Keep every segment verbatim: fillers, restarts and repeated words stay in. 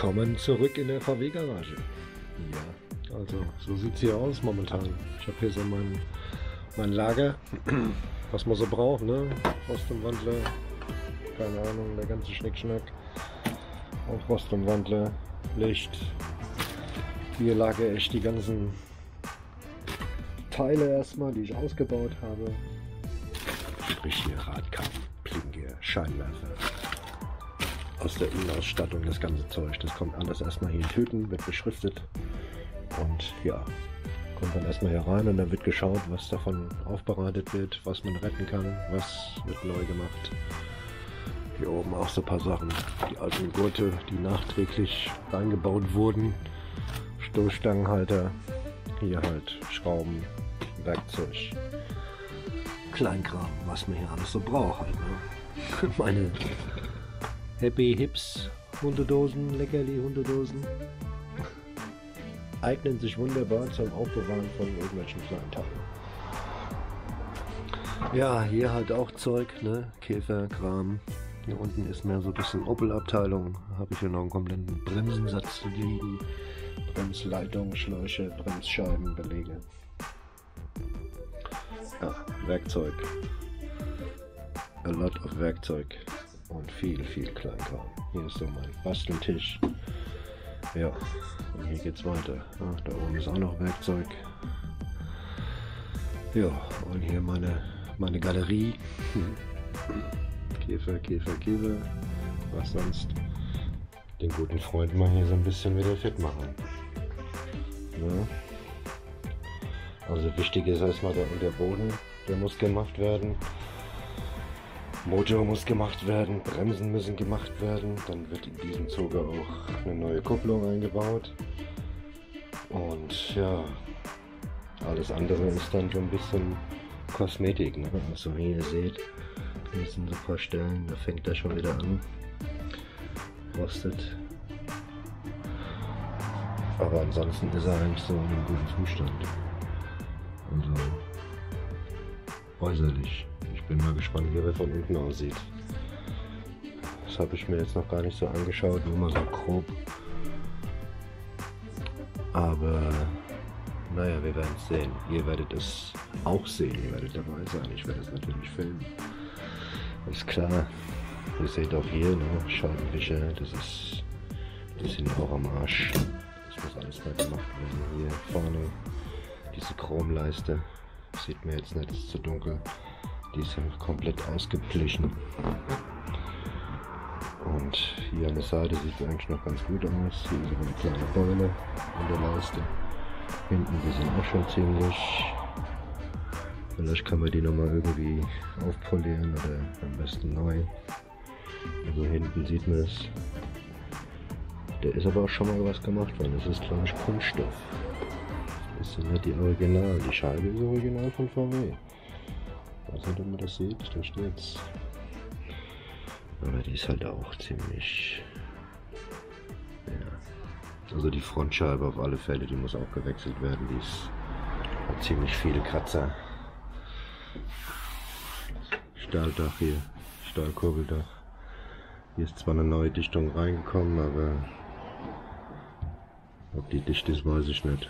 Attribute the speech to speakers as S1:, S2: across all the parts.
S1: Willkommen zurück in der V W-Garage. Ja, also so sieht es hier aus momentan. Ich habe hier so mein, mein Lager, was man so braucht, ne? Rostumwandler, keine Ahnung, der ganze Schnickschnack. Auch Rostumwandler, Licht. Hier lagere ich die ganzen Teile erstmal, die ich ausgebaut habe. Sprich hier Radkamm, Blinker, Scheinwerfer. Aus der Innenausstattung das ganze Zeug. Das kommt alles erstmal hier in Tüten, wird beschriftet und ja, kommt dann erstmal hier rein und dann wird geschaut, was davon aufbereitet wird, was man retten kann, was wird neu gemacht. Hier oben auch so ein paar Sachen, die alten Gurte, die nachträglich eingebaut wurden, Stoßstangenhalter, hier halt Schrauben, Werkzeug, Kleinkram, was man hier alles so braucht halt, ne? Meine Happy Hips Hundedosen, Leckerli Hundedosen eignen sich wunderbar zum Aufbewahren von irgendwelchen kleinen Teilen. Ja, hier halt auch Zeug, ne? Käferkram. Hier unten ist mehr so ein bisschen Opel-Abteilung. Habe ich hier noch einen kompletten Bremsensatz liegen. Bremsleitung, Schläuche, Bremsscheiben, Belege. Ja, Werkzeug. A lot of Werkzeug. Und viel, viel Kleinkram. Hier ist so mein Basteltisch. Ja, und hier geht's weiter. Ach, da oben ist auch noch Werkzeug. Ja, und hier meine, meine Galerie. Käfer, Käfer, Käfer. Was sonst? Den guten Freund mal hier so ein bisschen wieder fit machen. Ja. Also wichtig ist erstmal der Unterboden. Der muss gemacht werden. Motor muss gemacht werden, Bremsen müssen gemacht werden, dann wird in diesem Zuge auch eine neue Kupplung eingebaut und ja, alles andere ist dann so ein bisschen Kosmetik, ne? Also wie ihr seht, hier sind so ein paar Stellen, da fängt er schon wieder an, rostet, aber ansonsten ist er eigentlich so in einem guten Zustand, also äußerlich. Ich bin mal gespannt, wie er von unten aussieht. Das habe ich mir jetzt noch gar nicht so angeschaut, nur mal so grob. Aber naja, wir werden es sehen. Ihr werdet es auch sehen, ihr werdet dabei sein. Ich werde es natürlich filmen. Ist klar. Ihr seht auch hier, ne, Scheibenwischer, das ist die sind auch am Arsch. Das muss alles mal gemacht werden. Hier vorne diese Chromleiste. Sieht mir jetzt nicht, ist zu dunkel. Die ist ja komplett ausgeblichen. Und hier an der Seite sieht es eigentlich noch ganz gut aus. Hier ist aber eine kleine Beule an der Leiste. Hinten, die sind auch schon ziemlich. Vielleicht kann man die nochmal irgendwie aufpolieren oder am besten neu. Also hinten sieht man es. Der ist aber auch schon mal was gemacht worden. Das ist, glaube ich, Kunststoff. Das sind nicht die Original. Die Scheibe ist original von V W. Ich weiß nicht, ob man das sieht, da steht's. Aber die ist halt auch ziemlich. Ja. Also die Frontscheibe auf alle Fälle, die muss auch gewechselt werden. Die ist hat ziemlich viele Kratzer. Stahldach hier, Stahlkurbeldach. Hier ist zwar eine neue Dichtung reingekommen, aber ob die dicht ist, weiß ich nicht.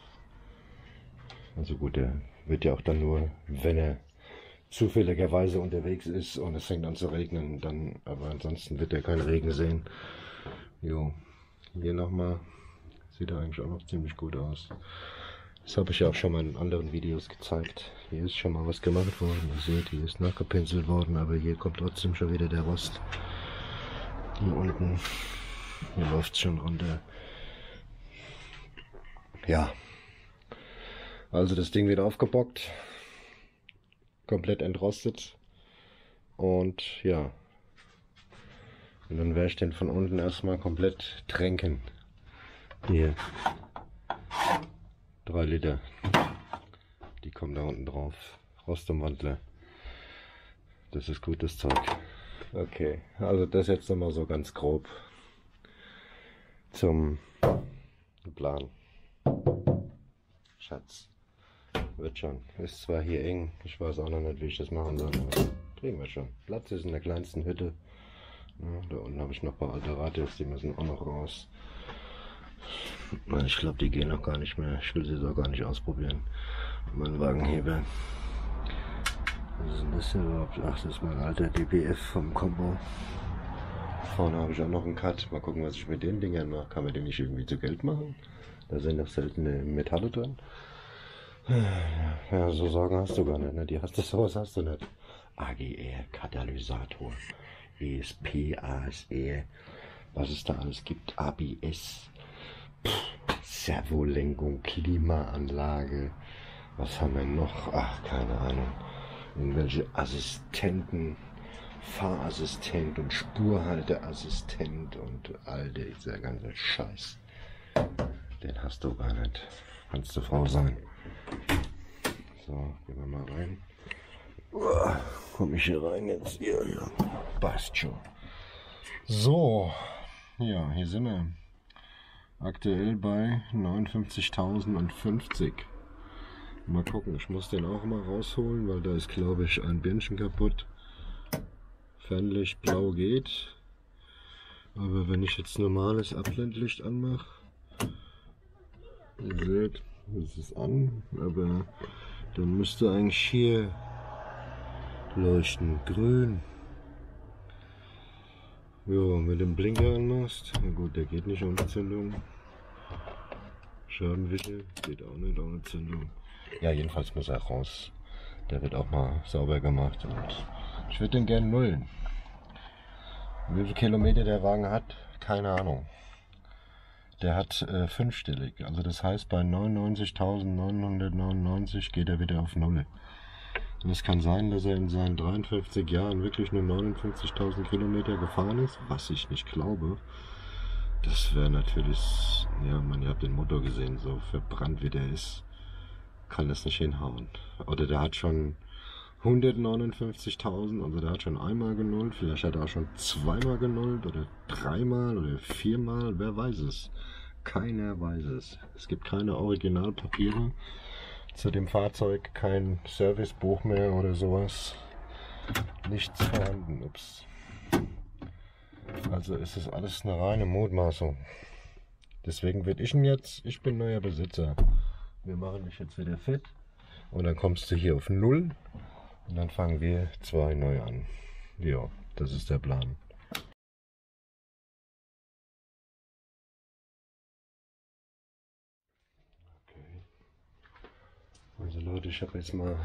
S1: Also gut, der wird ja auch dann nur, wenn er zufälligerweise unterwegs ist und es fängt an zu regnen, dann, aber ansonsten wird er keinen Regen sehen. Jo, hier nochmal, sieht er eigentlich auch noch ziemlich gut aus. Das habe ich ja auch schon mal in anderen Videos gezeigt. Hier ist schon mal was gemacht worden, ihr seht, hier ist nachgepinselt worden, aber hier kommt trotzdem schon wieder der Rost. Hier unten, hier läuft es schon runter. Ja, also das Ding wird aufgebockt. Komplett entrostet und ja, und dann werde ich den von unten erstmal komplett tränken. Hier, drei Liter, die kommen da unten drauf, Rostumwandler, das ist gutes Zeug. Okay, also das jetzt nochmal so ganz grob zum Plan. Schatz. Wird schon. Ist zwar hier eng, ich weiß auch noch nicht, wie ich das machen soll, aber kriegen wir schon. Platz ist in der kleinsten Hütte. Ja, da unten habe ich noch ein paar alte Radios, die müssen auch noch raus. Ich glaube, die gehen noch gar nicht mehr. Ich will sie so gar nicht ausprobieren. Mein Wagenheber. Was ist denn das hier überhaupt? Ach, das ist mein alter D P F vom Combo. Vorne habe ich auch noch einen Cut. Mal gucken, was ich mit den Dingern mache. Kann man den nicht irgendwie zu Geld machen? Da sind noch seltene Metalle drin. Ja, so Sorgen hast du gar nicht, ne? Die hast du, sowas hast du nicht. A G R, Katalysator, E S P, A S R, was es da alles gibt, A B S, Pff, Servolenkung, Klimaanlage, was haben wir noch? Ach, keine Ahnung. Irgendwelche Assistenten, Fahrassistent und Spurhalteassistent und all dieser ganze Scheiß. Den hast du gar nicht. Kannst du Frau sein. So, gehen wir mal rein. Uah, komm ich hier rein jetzt? Hier, ja. Passt schon. So, ja, hier sind wir. Aktuell bei neunundfünfzigtausendfünfzig. Mal gucken, ich muss den auch mal rausholen, weil da ist, glaube ich, ein Birnchen kaputt. Fernlicht blau geht. Aber wenn ich jetzt normales Abblendlicht anmache, ihr seht, es ist an, aber dann müsste eigentlich hier leuchten, grün. Jo, mit dem Blinker anmachst, na gut, der geht nicht ohne Zündung. Schabenwischer geht auch nicht ohne Zündung. Ja, jedenfalls muss er raus. Der wird auch mal sauber gemacht und ich würde den gerne nullen. Wie viele Kilometer der Wagen hat, keine Ahnung. Der hat äh, fünfstellig, also das heißt bei neunundneunzigtausendneunhundertneunundneunzig geht er wieder auf Null. Und es kann sein, dass er in seinen dreiundfünfzig Jahren wirklich nur neunundfünfzigtausend Kilometer gefahren ist, was ich nicht glaube. Das wäre natürlich, ja man, ihr habt den Motor gesehen, so verbrannt wie der ist, kann das nicht hinhauen. Oder der hat schon hundertneunundfünfzigtausend, also der hat schon einmal genullt, vielleicht hat er auch schon zweimal genullt oder dreimal oder viermal, wer weiß es. Keiner weiß es. Es gibt keine Originalpapiere zu dem Fahrzeug, kein Servicebuch mehr oder sowas. Nichts vorhanden. Ups. Also ist es alles eine reine Mutmaßung. Deswegen wird ich ihn jetzt, ich bin neuer Besitzer. Wir machen dich jetzt wieder fit und dann kommst du hier auf Null und dann fangen wir zwei neu an. Ja, das ist der Plan. Okay. Also Leute, ich habe jetzt mal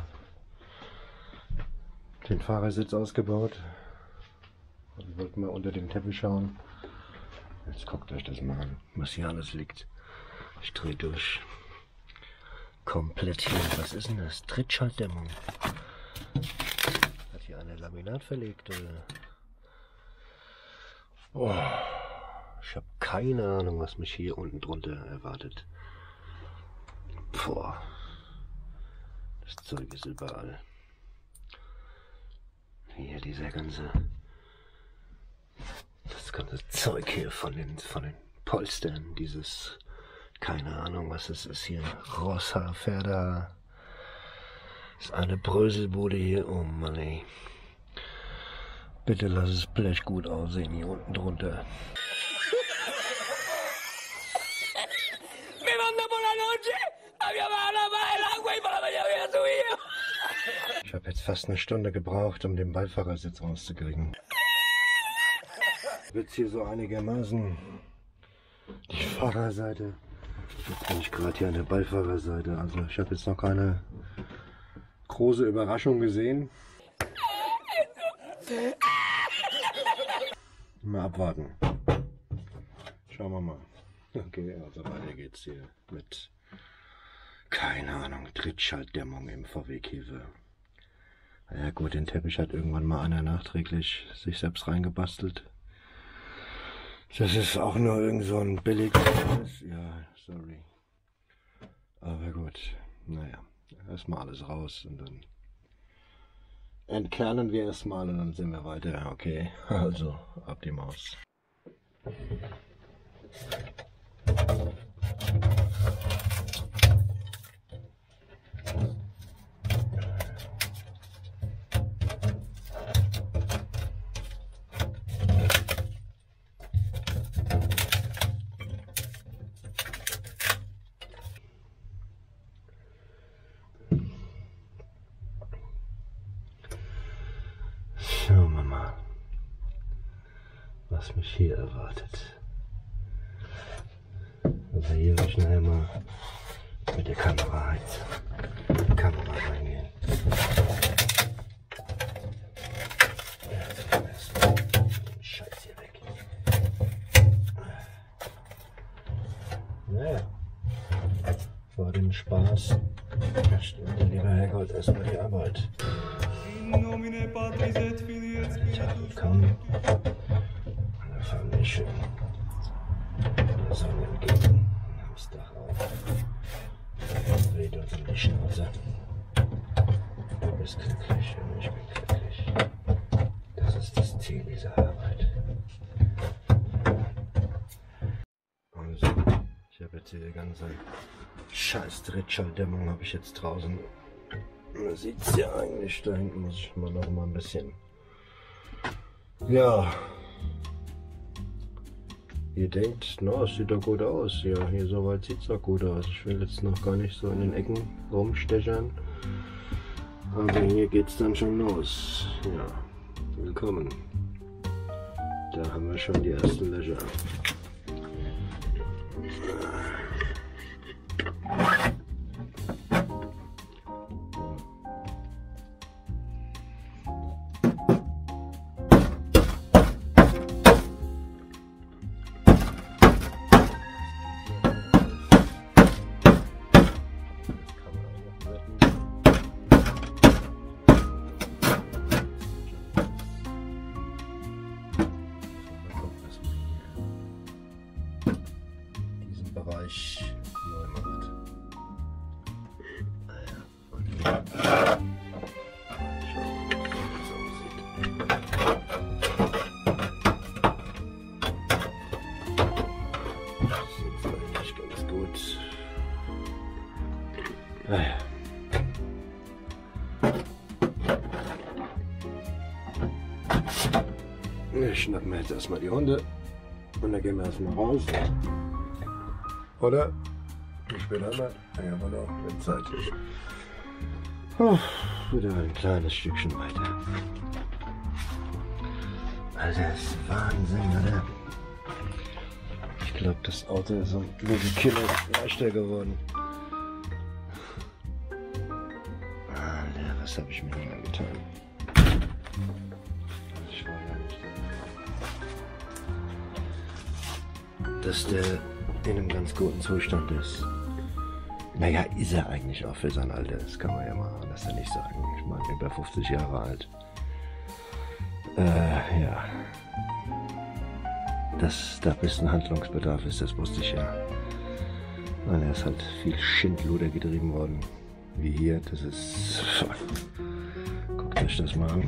S1: den Fahrersitz ausgebaut. Ich wollte mal unter den Teppich schauen. Jetzt guckt euch das mal an, was hier alles liegt. Ich drehe durch. Komplett hier. Was ist denn das? Trittschaltdämmung. Hat hier einer Laminat verlegt oder? Oh, ich habe keine Ahnung, was mich hier unten drunter erwartet. Boah. Das Zeug ist überall. Hier dieser ganze, das ganze Zeug hier von den, von den Polstern, dieses, keine Ahnung was es ist hier, Rosshaar, Pferdehaar. Das ist eine Bröselbude hier, oh Mann ey. Bitte lass es Blech gut aussehen hier unten drunter. Ich habe jetzt fast eine Stunde gebraucht, um den Beifahrersitz rauszukriegen. Jetzt hier so einigermaßen die Fahrerseite. Jetzt bin ich gerade hier an der Beifahrerseite. Also ich habe jetzt noch keine große Überraschung gesehen. Mal abwarten. Schauen wir mal. Okay, also weiter geht's hier mit, keine Ahnung, Trittschaltdämmung im V W-Käfer. Ja gut, den Teppich hat irgendwann mal einer nachträglich sich selbst reingebastelt. Das ist auch nur irgend so ein billiges, ja, sorry. Aber gut, naja, erstmal alles raus und dann entkernen wir erstmal und dann sind wir weiter. Okay, also ab die Maus. was mich hier erwartet. Also hier will ich nachher mal mit der Kamera rein. Kamera reingehen. Ja, erstmal den Scheiß hier weg. Naja, vor dem Spaß stimmt der liebe Herrgott erstmal die Arbeit. Tag gekommen. Und dann fahren wir schön der Sonne entgegen. Das Dach auf. Das weht uns in die Schnauze. Du bist glücklich und ich bin glücklich. Das ist das Ziel dieser Arbeit. Also, ich habe jetzt hier die ganze scheiß Drittschalldämmung habe ich jetzt draußen. Man sieht es ja eigentlich, da hinten muss ich mal noch mal ein bisschen. Ja. Ihr denkt, na, es sieht doch gut aus. Ja, hier soweit sieht es doch gut aus. Ich will jetzt noch gar nicht so in den Ecken rumstechern. Aber hier geht es dann schon los. Ja, willkommen. Da haben wir schon die ersten Löcher. Bereich neu macht. Naja, schauen wir mal, wie das aussieht. Das sieht eigentlich ganz gut. Naja. Ich schnapp mir jetzt erstmal die Hunde und dann gehen wir erstmal raus. Oder? Wie spät haben wir? Ja, aber noch, wenn Zeit ist. Oh, wieder ein kleines Stückchen weiter. Also das ist Wahnsinn, oder? Ich glaube, das Auto ist um nur die Kilo leichter geworden. Alter, was habe ich mir denn angetan? Ich war ja nicht da. Dass der in einem ganz guten Zustand ist. Naja, ist er eigentlich auch für sein Alter, das kann man ja mal anders ja nicht sagen. Ich meine, über fünfzig Jahre alt. Äh, ja. Dass da ein bisschen Handlungsbedarf ist, das wusste ich ja. Weil er ist halt viel Schindluder getrieben worden. Wie hier, das ist... Guckt euch das mal an.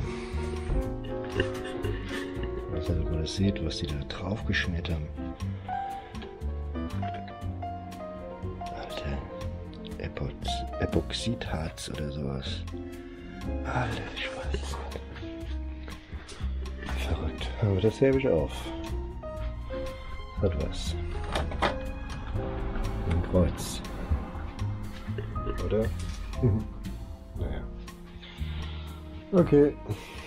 S1: Also, wenn man das sieht, was die da drauf geschmiert haben. Epoxidharz oder sowas. Alter, ich weiß es nicht. Verrückt. Aber das hebe ich auf. Hat was. Ein Kreuz. Oder? Mhm. Naja. Okay.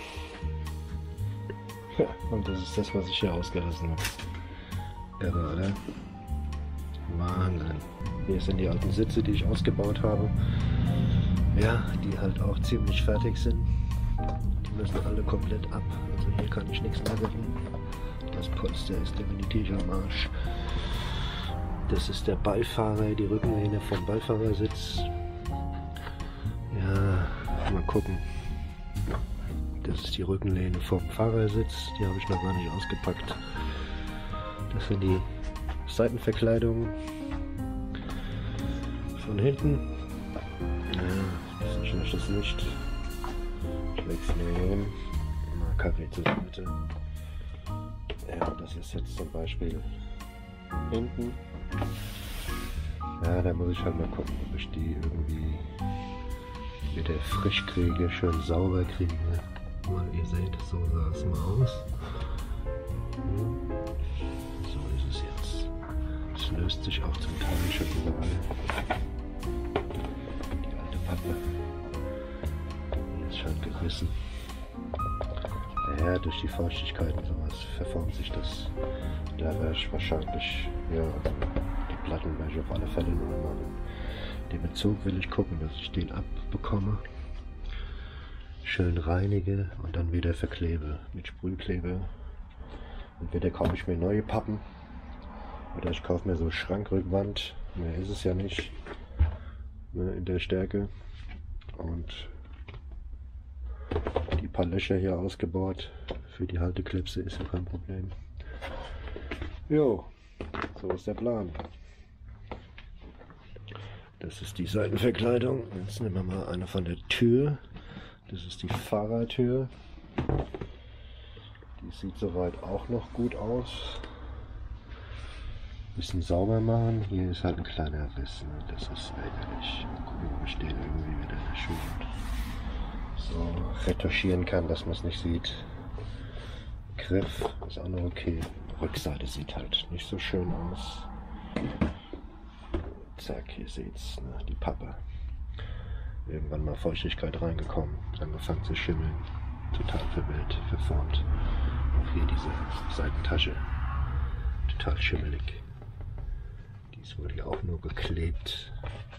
S1: Ja, und das ist das, was ich hier ausgelassen habe. Irre, oder? Wahnsinn. Hier sind die alten Sitze, die ich ausgebaut habe. Ja, die halt auch ziemlich fertig sind. Die müssen alle komplett ab. Also hier kann ich nichts mehr machen. Das Polster ist definitiv am Arsch. Das ist der Beifahrer, die Rückenlehne vom Beifahrersitz. Ja, mal gucken. Das ist die Rückenlehne vom Fahrersitz. Die habe ich noch gar nicht ausgepackt. Das sind die Seitenverkleidungen. Von hinten. Ja, das ist ein schlechtes Licht. Ich leg's nehmen. Mal Kaffee zur Seite. Ja, das ist jetzt zum Beispiel hinten. Ja, da muss ich halt mal gucken, ob ich die irgendwie wieder frisch kriege, schön sauber kriege. Und ihr seht, so sah es mal aus. So ist es jetzt. Es löst sich auch zum Teil schon überall. Die alte Pappe. Die ist schon gerissen. ja, durch die Feuchtigkeit und sowas verformt sich das. Da werde ich wahrscheinlich, ja, also die Platten werde ich auf alle Fälle neu machen. Den Bezug will ich gucken, dass ich den abbekomme, schön reinige und dann wieder verklebe mit Sprühklebe. Entweder kaufe ich mir neue Pappen oder ich kaufe mir so Schrankrückwand, mehr ist es ja nicht, ne, in der Stärke, und die paar Löcher hier ausgebohrt für die Halteklipse ist ja kein Problem. Jo, so ist der Plan. Das ist die Seitenverkleidung. Jetzt nehmen wir mal eine von der Tür. Das ist die Fahrertür. Die sieht soweit auch noch gut aus. Bisschen sauber machen. Hier ist halt ein kleiner Riss. Ne? Das ist ärgerlich. Mal gucken, ob ich den irgendwie wieder schön so retuschieren kann, dass man es nicht sieht. Griff ist auch noch okay. Rückseite sieht halt nicht so schön aus. Zack, hier seht's, ne, die Pappe. Irgendwann mal Feuchtigkeit reingekommen, angefangen zu schimmeln, total verwirrt, verformt. Auch hier diese Seitentasche, total schimmelig. Dies wurde ja auch nur geklebt.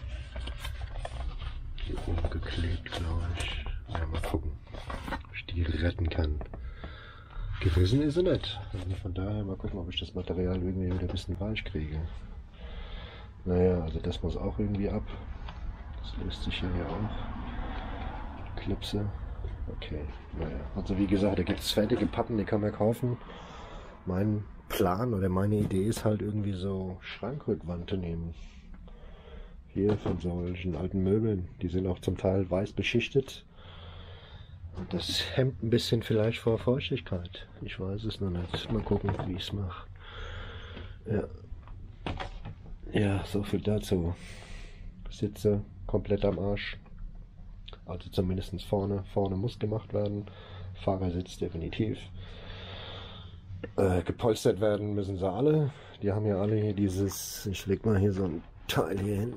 S1: Hier oben geklebt, glaube ich. Ja, mal gucken, ob ich die retten kann. Gerissen ist sie nicht. Also von daher mal gucken, ob ich das Material irgendwie wieder ein bisschen weich kriege. Naja, also das muss auch irgendwie ab. Das löst sich hier ja auch. Klipse. Okay, naja. Also wie gesagt, da gibt es fertige Pappen, die kann man kaufen. Mein Plan oder meine Idee ist halt irgendwie so Schrankrückwand zu nehmen. Hier von solchen alten Möbeln. Die sind auch zum Teil weiß beschichtet. Und das hemmt ein bisschen vielleicht vor Feuchtigkeit. Ich weiß es noch nicht. Mal gucken, wie ich es mache. Ja. Ja, so viel dazu. Sitze komplett am Arsch. Also zumindest vorne. Vorne muss gemacht werden. Fahrersitz definitiv. Äh, gepolstert werden müssen sie alle. Die haben ja alle hier dieses... Ich leg mal hier so ein Teil hier hin.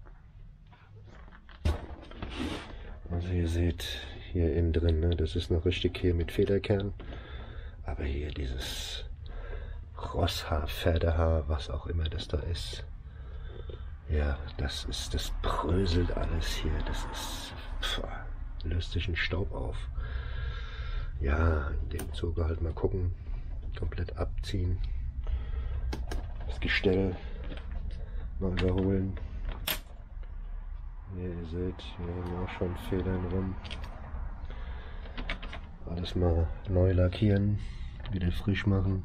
S1: Also ihr seht hier innen drin, ne, das ist noch richtig hier mit Federkern. Aber hier dieses Rosshaar, Pferdehaar, was auch immer das da ist. Ja, das ist, das bröselt alles hier. Das ist, pff, löst sich ein Staub auf. Ja, in dem Zuge halt mal gucken. Komplett abziehen. Das Gestell mal überholen. Hier, ihr seht, hier haben auch schon Federn rum. Alles mal neu lackieren. Wieder frisch machen.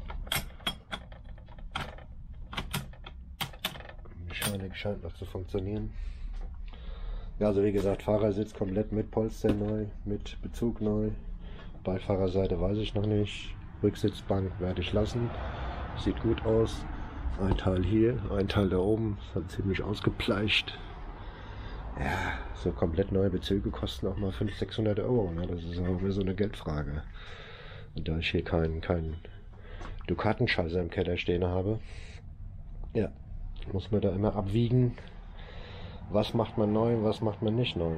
S1: Mechanik scheint noch zu funktionieren. Ja, also wie gesagt, Fahrersitz komplett mit Polster neu, mit Bezug neu. Beifahrerseite weiß ich noch nicht. Rücksitzbank werde ich lassen. Sieht gut aus. Ein Teil hier, ein Teil da oben. Das hat ziemlich ausgepleicht. Ja, so komplett neue Bezüge kosten auch mal fünfhundert, sechshundert Euro. Ne? Das ist auch immer so eine Geldfrage. Und da ich hier keinen kein Ducatenscheißer im Keller stehen habe, ja, muss man da immer abwiegen, was macht man neu und was macht man nicht neu.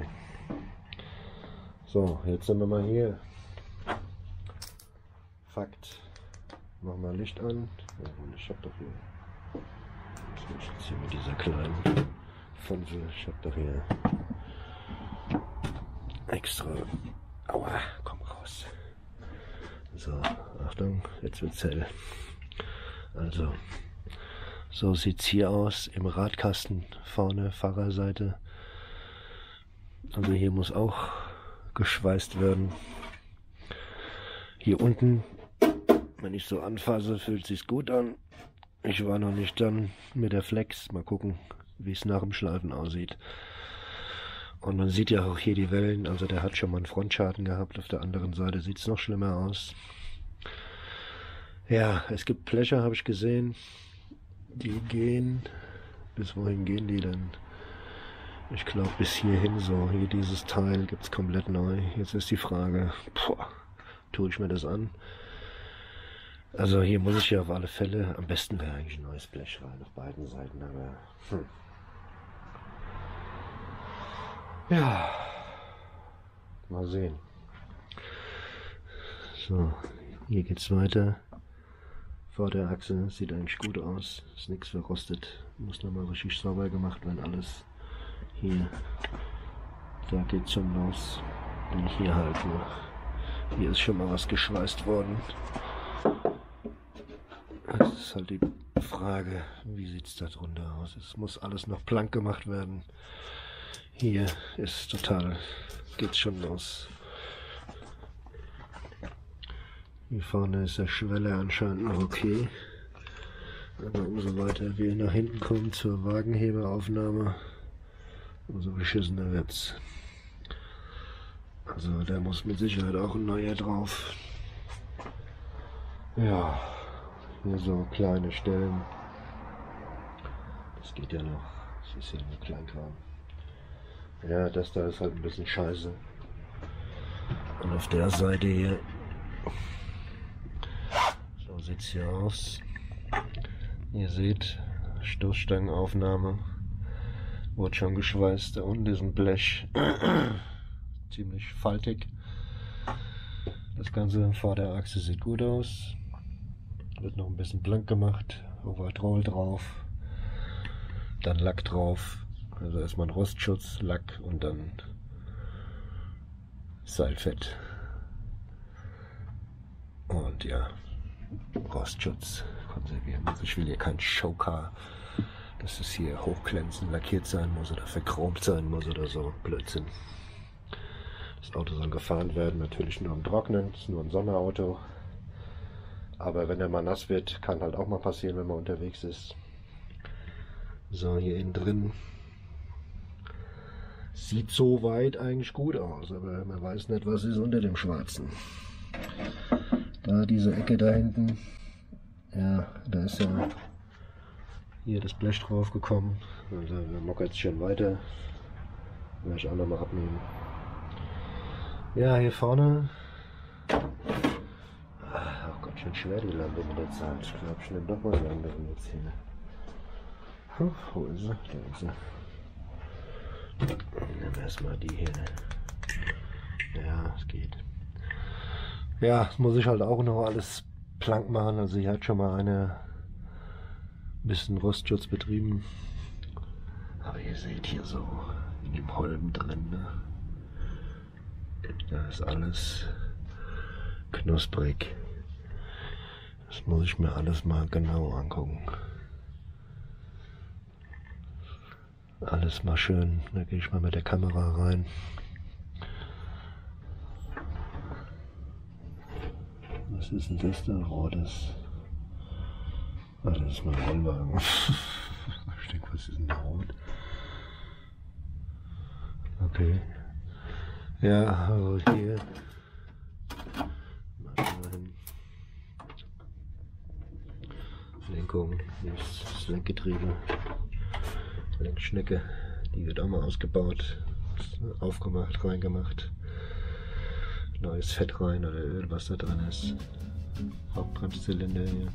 S1: So, jetzt sind wir mal hier. Fakt. Machen wir Licht an. Ja, ich hab doch hier. Ich jetzt hier mit dieser kleinen Funzel. Ich hab doch hier extra. Aua, komm raus. So, Achtung, jetzt wird's hell. Also, so sieht's hier aus im Radkasten vorne, Fahrerseite. Also hier muss auch geschweißt werden. Hier unten, wenn ich so anfasse, fühlt sich's gut an. Ich war noch nicht dann mit der Flex. Mal gucken, wie es nach dem Schleifen aussieht. Und man sieht ja auch hier die Wellen. Also der hat schon mal einen Frontschaden gehabt. Auf der anderen Seite sieht's noch schlimmer aus. Ja, es gibt Blecher, habe ich gesehen. Die gehen, bis wohin gehen die denn? Ich glaube bis hierhin so. Hier dieses Teil gibt's komplett neu. Jetzt ist die Frage, boah, tue ich mir das an? Also hier muss ich ja auf alle Fälle, am besten wäre eigentlich ein neues Blech rein auf beiden Seiten, aber hm. Ja, mal sehen. So, hier geht's weiter. Vorderachse sieht eigentlich gut aus, ist nichts verrostet, muss nochmal richtig sauber gemacht werden, alles. Hier, da geht's schon los, und hier halt nur. Hier ist schon mal was geschweißt worden. Das ist halt die Frage, wie sieht es da drunter aus? Es muss alles noch blank gemacht werden. Hier ist total, geht's schon los. Hier vorne ist der Schweller anscheinend noch okay. Aber umso weiter wir nach hinten kommen zur Wagenheberaufnahme, umso beschissener wird's. Also da muss mit Sicherheit auch ein neuer drauf. Ja, hier so kleine Stellen. Das geht ja noch. Das ist ja nur Kleinkram. Ja, das da ist halt ein bisschen scheiße. Und auf der Seite hier, so sieht's hier aus. Ihr seht, Stoßstangenaufnahme. Wurde schon geschweißt. Da unten ist ein Blech. Ziemlich faltig. Das ganze Vorderachse sieht gut aus. Wird noch ein bisschen blank gemacht. Overall drauf. Dann Lack drauf. Also erstmal ein Rostschutz, Lack und dann Seilfett. Und ja, Rostschutz konservieren. Also ich will hier kein Showcar, dass es hier hochglänzend lackiert sein muss oder verchromt sein muss oder so. Blödsinn. Das Auto soll gefahren werden, natürlich nur im Trocknen, ist nur ein Sommerauto. Aber wenn er mal nass wird, kann halt auch mal passieren, wenn man unterwegs ist. So, hier innen drin. Sieht soweit eigentlich gut aus, aber man weiß nicht, was ist unter dem Schwarzen. Da diese Ecke da hinten, ja, da ist ja hier das Blech drauf gekommen. Also wir mockert es schon weiter. Werde ich auch nochmal abnehmen. Ja, hier vorne. Ach, oh Gott, schon schwer die Lampe mit der Zeit. Ich glaube, ich nehme doch mal eine andere jetzt hier. Huh, wo ist sie? Da ist sie. Nehmen wir erstmal die hier. Ja, es geht. Ja, das muss ich halt auch noch alles blank machen. Also hier hat schon mal eine ein bisschen Rostschutz betrieben. Aber ihr seht hier so in dem Holm drin, ne? Da ist alles knusprig. Das muss ich mir alles mal genau angucken. Alles mal schön, da gehe ich mal mit der Kamera rein. Was ist denn das da? Rotes. Ah, das ist mein Rollwagen. Ich denke, was ist denn da rot? Okay. Ja, also hier. Mal hin. Lenkung, hier ist das Lenkgetriebe. Lenkschnecke, die wird auch mal ausgebaut, aufgemacht, reingemacht, neues Fett rein oder Öl, was da drin ist, Hauptbremszylinder hier,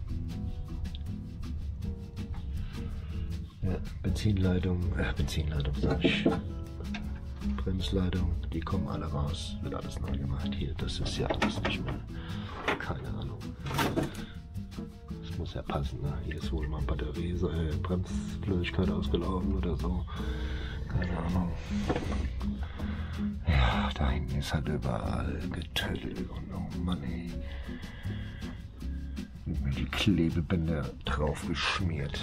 S1: ja, Benzinleitung, äh, Benzinleitung sag ich, Bremsleitung, die kommen alle raus, wird alles neu gemacht, hier, das ist ja alles nicht mehr, keine Ahnung. Muss ja passen, ne? Hier ist wohl mal Batterie, äh, Bremsflüssigkeit ausgelaufen oder so. Keine Ahnung. Ja, da hinten ist halt überall Getüll und oh Mann, ey. Die Klebebänder drauf geschmiert.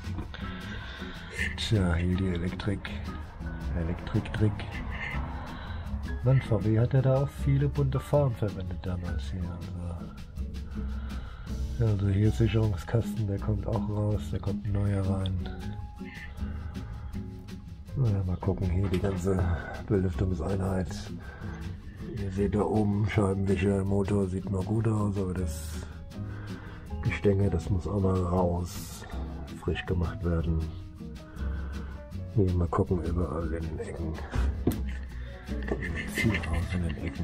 S1: Tja, hier die Elektrik. Elektriktrick. Mann, V W hat ja da auch viele bunte Farben verwendet damals hier. Also. Also hier Sicherungskasten, der kommt auch raus, da kommt ein neuer rein. Naja, mal gucken, hier die ganze Belüftungseinheit. Ihr seht da oben Scheibenwischer, Motor sieht noch gut aus, aber das Gestänge, das muss auch mal raus, frisch gemacht werden. Hier mal gucken, überall in den Ecken. Viel aus in den Ecken.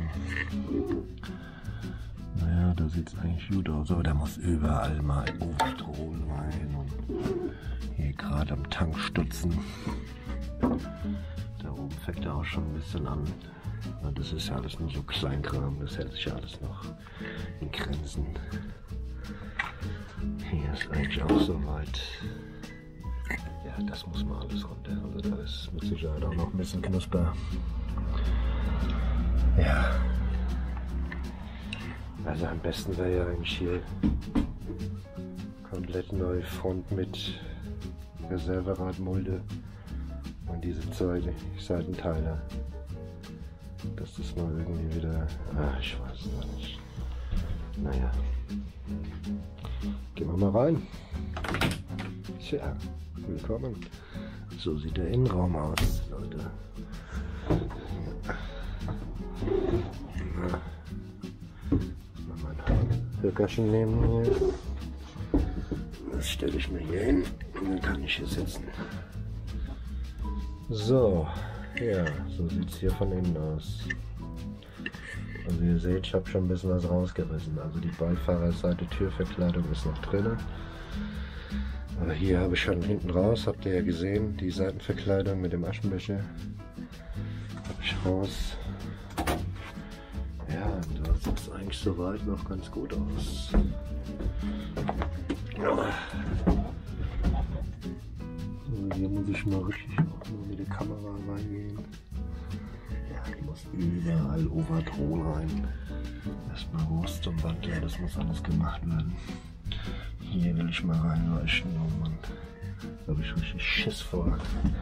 S1: Naja, da sieht es eigentlich gut aus, aber da muss überall mal Oberstrom rein und hier gerade am Tank stutzen. Da oben fängt er auch schon ein bisschen an. Ja, das ist ja alles nur so Kleinkram, das hält sich ja alles noch in Grenzen. Hier ist eigentlich auch soweit. Ja, das muss mal alles runter. Also da ist mit Sicherheit auch noch ein bisschen Knusper. Ja. Also am besten wäre ja eigentlich hier komplett neue Front mit Reserveradmulde und diese zwei Seitenteile. Dass das mal irgendwie wieder. Ah, ich weiß es noch nicht. Naja. Gehen wir mal rein. Tja, willkommen. So sieht der Innenraum aus, Leute. Ja. Mal mein Höckerchen nehmen hier. Das stelle ich mir hier hin und dann kann ich hier sitzen. So, ja, so sieht es hier von innen aus. Also ihr seht, ich habe schon ein bisschen was rausgerissen. Also die Beifahrerseite Türverkleidung ist noch drin. Aber hier habe ich schon hinten raus, habt ihr ja gesehen, die Seitenverkleidung mit dem Aschenbecher. Habe ich raus. Ja, und da sieht es eigentlich soweit noch ganz gut aus. Ja. So, hier muss ich mal richtig auch nur mit der Kamera reingehen. Ja, ich muss überall Overtroll rein. Erstmal Wurst zum Wandler, das muss alles gemacht werden. Hier will ich mal reinleuchten, oh Mann. Da habe ich richtig Schiss vor.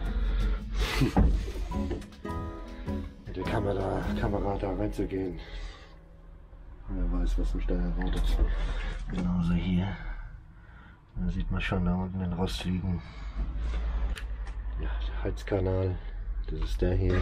S1: Mit der Kamera, Kamera da reinzugehen. Wer weiß, was mich da erwartet. Genauso hier. Da sieht man schon da unten den Rost liegen. Ja, der Heizkanal. Das ist der hier.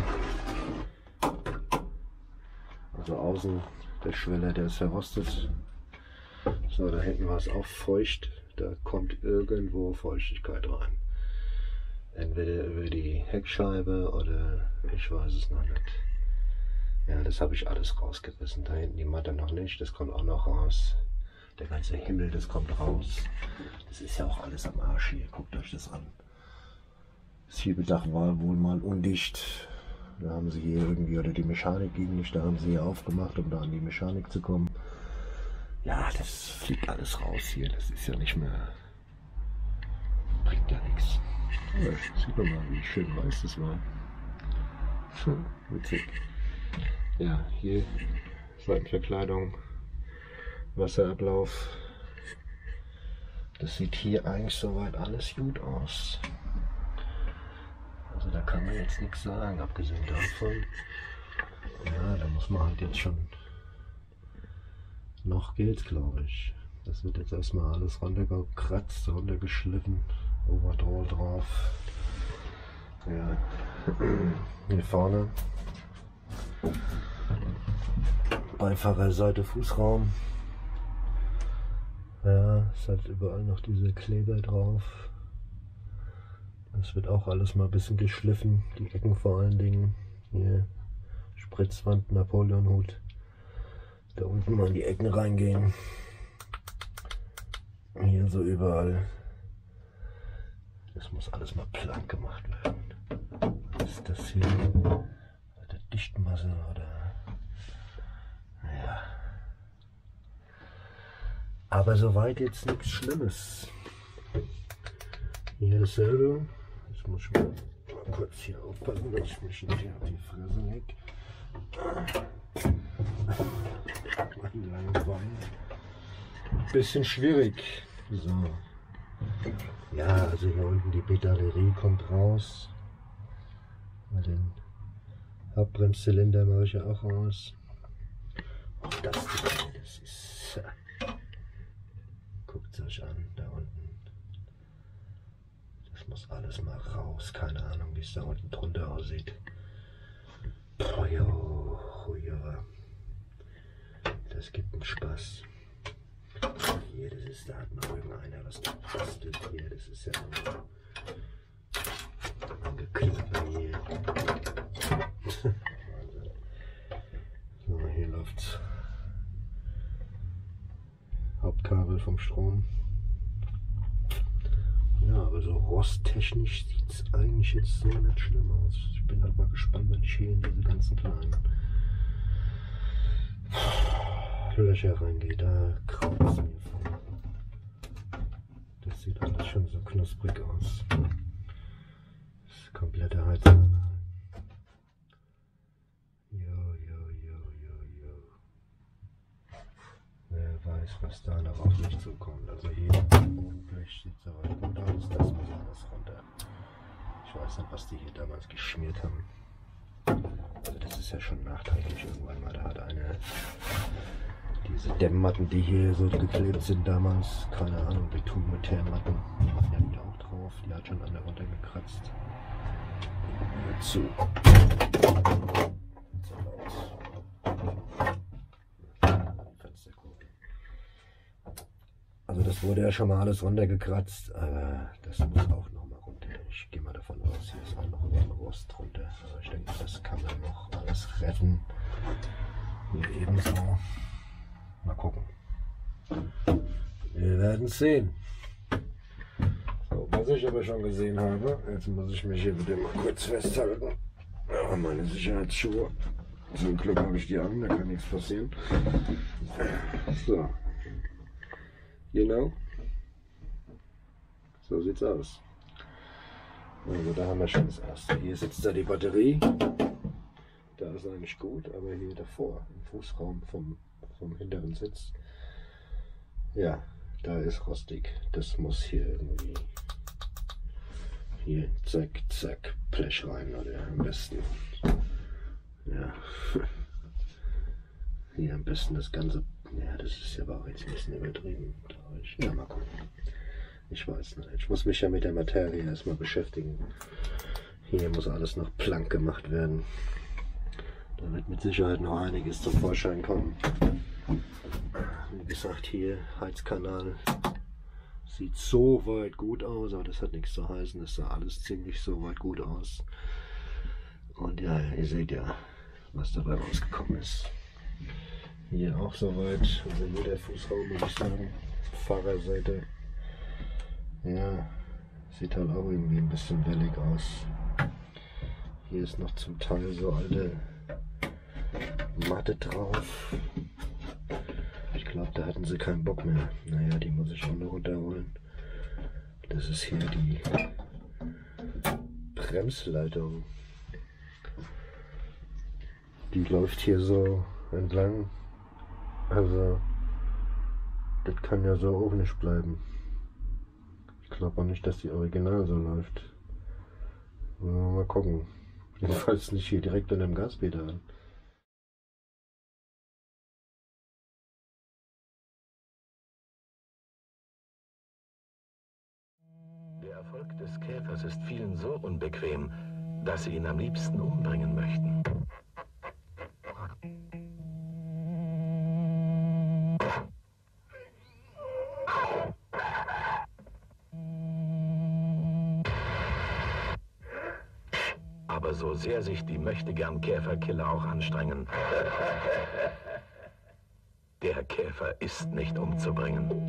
S1: Also außen der Schweller, der ist verrostet. So, da hinten war es auch feucht. Da kommt irgendwo Feuchtigkeit rein. Entweder über die Heckscheibe oder ich weiß es noch nicht. Ja, das habe ich alles rausgerissen. Da hinten die Matte noch nicht. Das kommt auch noch raus. Der ganze Himmel, das kommt raus. Das ist ja auch alles am Arsch hier. Guckt euch das an. Das Schiebedach war wohl mal undicht. Da haben sie hier irgendwie, oder die Mechanik ging nicht, da haben sie hier aufgemacht, um da an die Mechanik zu kommen. Ja, das fliegt alles raus hier. Das ist ja nicht mehr. Bringt ja nichts. Ja, sieht man mal, wie schön weiß das war. Witzig. Ja, hier Seitenverkleidung, Wasserablauf. Das sieht hier eigentlich soweit alles gut aus. Also da kann man jetzt nichts sagen, abgesehen davon. Ja, da muss man halt jetzt schon. Noch geht's, glaube ich. Das wird jetzt erstmal alles runtergekratzt, runtergeschliffen. Overdroll drauf. Ja. Hier vorne. Beifahrerseite Fußraum. Ja, es hat überall noch diese Kleber drauf. Das wird auch alles mal ein bisschen geschliffen. Die Ecken vor allen Dingen. Hier. Spritzwand, Napoleonhut. Da unten mal in die Ecken reingehen. Hier so überall. Das muss alles mal plank gemacht werden. Was ist das hier? Eine Dichtmasse oder? Naja. Aber soweit jetzt nichts Schlimmes. Hier dasselbe. Jetzt muss ich mal, mal kurz hier aufpassen, dass ich mich nicht hier auf die Fresse leg. Ein langes Bein. Bisschen schwierig. So. Ja, also hier unten die Batterie kommt raus. Den Hauptbremszylinder mache ich ja auch raus. Auch das, das ist. Guckt es euch an, da unten. Das muss alles mal raus. Keine Ahnung, wie es da unten drunter aussieht. Oh, jo, oh, jo. Das gibt einen Spaß. Hier, das ist, da hat noch irgendeiner was gebastelt hier. Das ist ja angeknüpft hier. So, hier läuft Hauptkabel vom Strom. Ja, aber Also rosttechnisch sieht es eigentlich jetzt so nicht schlimm aus. Ich bin halt mal gespannt, wenn ich hier in diese ganzen kleinen Löcher reingehe. Da kraut es mir von. Das sieht alles schon so knusprig aus. Das ist komplette Heizung. Jo, jo, jo, jo, jo. Wer weiß, was da noch auf mich zukommt. Also hier oben sieht so weit gut aus. Das muss alles runter. Ich weiß nicht, was die hier damals geschmiert haben. Also das ist ja schon nachträglich irgendwann mal. Da hat eine diese Dämmmatten, die hier so geklebt sind damals, keine Ahnung, Betonmetallmatten, die waren ja die auch drauf. Die hat schon an der runtergekratzt. Hör zu. So laut. Fenster gucken. Also das wurde ja schon mal alles runtergekratzt, aber das muss auch noch mal runter. Ich gehe mal davon aus, hier ist auch noch ein Rost drunter. Also ich denke, das kann man noch alles retten. Hier ebenso. Mal gucken. Wir werden sehen. So, was ich aber schon gesehen habe, jetzt muss ich mich hier wieder mal kurz festhalten. Ja, meine Sicherheitsschuhe. Zum Glück habe ich die an, da kann nichts passieren. So. Genau. So sieht's aus. Also da haben wir schon das erste. Hier sitzt da die Batterie. Da ist eigentlich gut, aber hier davor, im Fußraum vom, vom hinteren Sitz, ja, da ist rostig. Das muss hier irgendwie, hier, zack, zack, Blech rein, oder am besten, ja, hier am besten das Ganze, ja, das ist ja aber jetzt ein bisschen übertrieben, ich, ja, mal gucken. Ich weiß nicht, ich muss mich ja mit der Materie erstmal beschäftigen. Hier muss alles noch plank gemacht werden. Da wird mit Sicherheit noch einiges zum Vorschein kommen. Wie gesagt, hier Heizkanal sieht so weit gut aus, aber das hat nichts zu heißen. Das sah alles ziemlich so weit gut aus. Und ja, ihr seht ja, was dabei rausgekommen ist. Hier auch soweit, also hier der Fußraum, muss ich sagen, Fahrerseite. Ja, sieht halt auch irgendwie ein bisschen wellig aus. Hier ist noch zum Teil so alte Matte drauf. Ich glaube, da hatten sie keinen Bock mehr. Naja, die muss ich auch noch runterholen. Das ist hier die Bremsleitung. Die läuft hier so entlang. Also, das kann ja so auch nicht bleiben. Ich glaube auch nicht, dass die original so läuft. Mal gucken. Jedenfalls nicht hier direkt an dem Gaspedal.
S2: Der Erfolg des Käfers ist vielen so unbequem, dass sie ihn am liebsten umbringen möchten. Aber so sehr sich die Möchtegern-Käferkiller auch anstrengen, der Käfer ist nicht umzubringen.